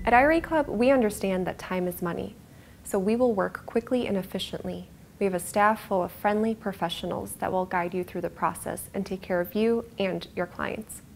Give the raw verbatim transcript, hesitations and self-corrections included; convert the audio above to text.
At I R A Club, we understand that time is money, so we will work quickly and efficiently. We have a staff full of friendly professionals that will guide you through the process and take care of you and your clients.